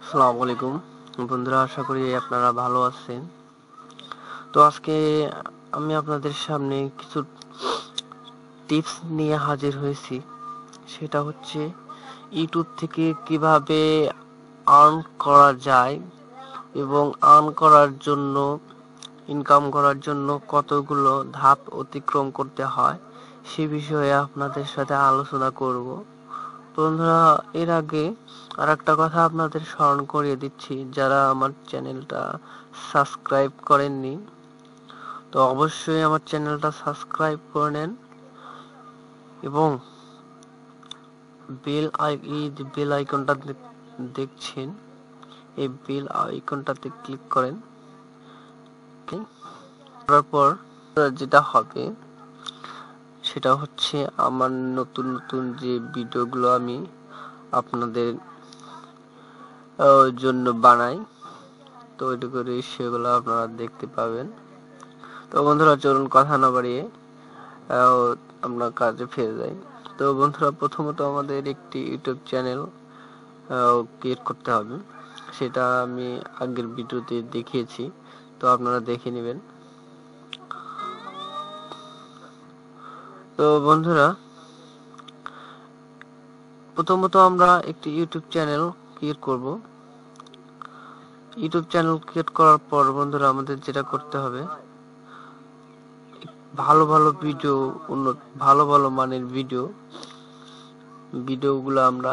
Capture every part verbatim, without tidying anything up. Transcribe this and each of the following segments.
আসসালামু আলাইকুম বন্ধুরা, আশা করি আপনারা ভালো আছেন। তো আজকে আমি আপনাদের সামনে কিছু টিপস নিয়ে হাজির হয়েছি। সেটা হচ্ছে ইউটিউব থেকে কিভাবে আর্ন করা যায় এবং আর্ন করার জন্য ইনকাম করার জন্য কতগুলো ধাপ অতিক্রম করতে হয় সে বিষয়ে আপনাদের সাথে আলোচনা করব। বন্ধুরা, এর আগে আর একটা কথা আপনাদের স্মরণ করিয়ে দিচ্ছি, যারা আমার চ্যানেলটা সাবস্ক্রাইব করেননি তো অবশ্যই আমার চ্যানেলটা সাবস্ক্রাইব করে নেন এবং বেল এই যে বেল আইকনটা দেখছেন, এই বেল আইকনটাতে ক্লিক করেন। তারপর যেটা হবে সেটা হচ্ছে আমার নতুন নতুন যে ভিডিওগুলো আমি আপনাদের জন্য বানাই, তৈরি করে সেগুলো আপনারা দেখতে পাবেন। তো বন্ধুরা, চলুন কথা না বাড়িয়ে আমরা কাজে ফিরে যাই। তো বন্ধুরা, প্রথমত আমাদের একটি ইউটিউব চ্যানেল ক্রিয়েট করতে হবে। সেটা আমি আগের ভিডিওতে দেখিয়েছি, তো আপনারা দেখে নেবেন। তো বন্ধুরা, প্রথমত আমরা একটি ইউটিউব চ্যানেল ক্রিয়েট করব। ইউটিউব চ্যানেল ক্রিয়েট করার পর বন্ধুরা, আমাদের যেটা করতে হবে, ভালো ভালো ভিডিও, উন্নত ভালো ভালো মানের ভিডিও ভিডিওগুলো আমরা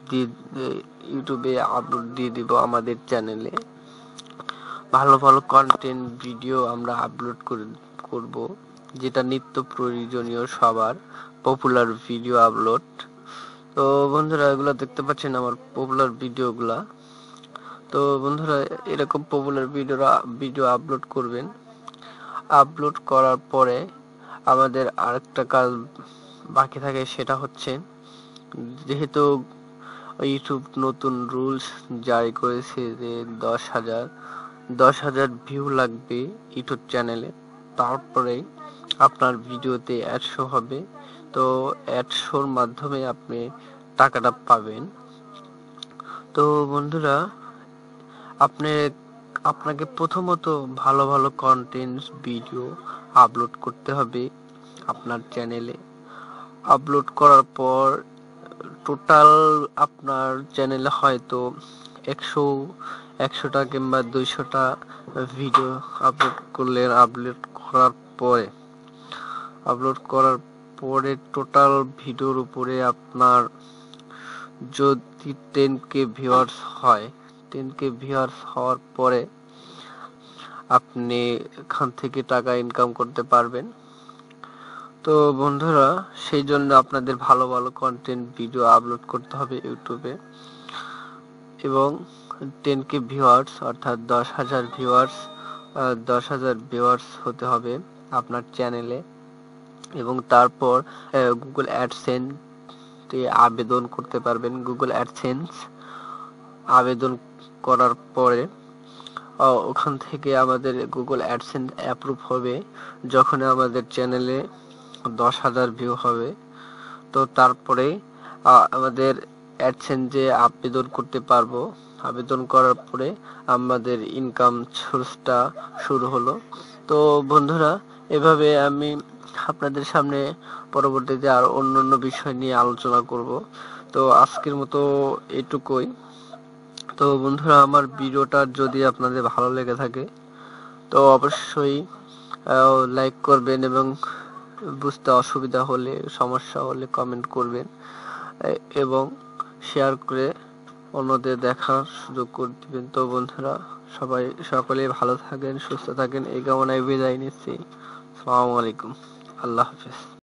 ইউটিউবে আপলোড দিয়ে দিব। আমাদের চ্যানেলে ভালো ভালো কন্টেন্ট ভিডিও আমরা আপলোড করব, যেটা নিত্য প্রয়োজনীয়, সবার পপুলার ভিডিও আপলোড। তো বন্ধুরা, এগুলা দেখতে পাচ্ছেন আমার পপুলার ভিডিওগুলা। তো বন্ধুরা, এরকম পপুলার ভিডিওরা ভিডিও আপলোড করবেন। আপলোড করার পরে আমাদের আরেকটা কাজ বাকি থাকে, সেটা হচ্ছে, যেহেতু ইউটিউব নতুন রুলস জারি করেছে যে দশ হাজার দশ হাজার ভিউ লাগবে ইউটিউব চ্যানেলে, তারপরে আপনার ভিডিওতে অ্যাড শো হবে। তো অ্যাড শোর মাধ্যমে আপনি টাকাটা পাবেন। তো বন্ধুরা, আপনি আপনাকে প্রথমত ভালো ভালো কন্টেন্ট ভিডিও আপলোড করতে হবে আপনার চ্যানেলে। আপলোড করার পর টোটাল আপনার চ্যানেলে হয়তো একশো একশোটা কিংবা দুইশোটা ভিডিও আপলোড করলেন। আপলোড করার পরে আপলোড করার পরে টোটাল ভিডিওর উপরে আপনার যদি টেন কে ভিউয়ার্স হয়, টেন কে ভিউয়ার্স হওয়ার পরে আপনি এখান থেকে টাকা ইনকাম করতে পারবেন। তো বন্ধুরা, সেই জন্য আপনাদের ভালো ভালো কন্টেন্ট ভিডিও আপলোড করতে হবে ইউটিউবে, এবং টেন কে ভিউয়ার্স অর্থাৎ দশ হাজার ভিউয়ার্স দশ হাজার ভিউয়ার্স হতে হবে আপনার চ্যানেলে। এবং তারপর গুগল অ্যাডসেন্স আবেদন করতে পারবেন। গুগল অ্যাডসেন্স আবেদন করার পরে ওখান থেকে আমাদের গুগল অ্যাডসেন্স অ্যাপ্রুভ হবে যখন আমাদের চ্যানেলে দশ হাজার ভিউ হবে। তো তারপরে আমাদের অ্যাডসেন্সে আবেদন করতে পারবো। আবেদন করার পরে আমাদের ইনকাম সোর্সটা শুরু হলো। তো বন্ধুরা, এভাবে আমি আপনাদের সামনে পরবর্তীতে আর অন্যান্য বিষয় নিয়ে আলোচনা করব। তো আজকের মতো এটুকুই। তো বন্ধুরা, আমার ভিডিওটা যদি আপনাদের ভালো লেগে থাকে তো অবশ্যই লাইক করবেন, এবং বুঝতে অসুবিধা হলে, সমস্যা হলে কমেন্ট করবেন, এবং শেয়ার করে অন্যদের দেখার সুযোগ করে দিবেন। তো বন্ধুরা, সবাই সকলে ভালো থাকেন, সুস্থ থাকেন, এই কামনায় বিদায় নিচ্ছি। আসসালামু আলাইকুম, আল্লাহ হাফেজ।